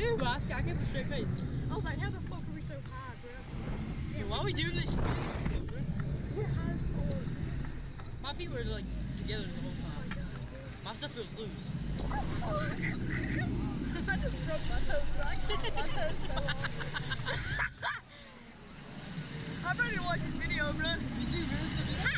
too, but I kept a straight face. I was like, how the fuck are we so high, bro? Yeah, why are we doing this shit, bro? We're high as fuck. My feet were like together the whole time. My stuff feels loose. Oh, fuck. I just broke my toe, bro. I can't my toe so hard. I'm ready to watch this video, bro. You do, really?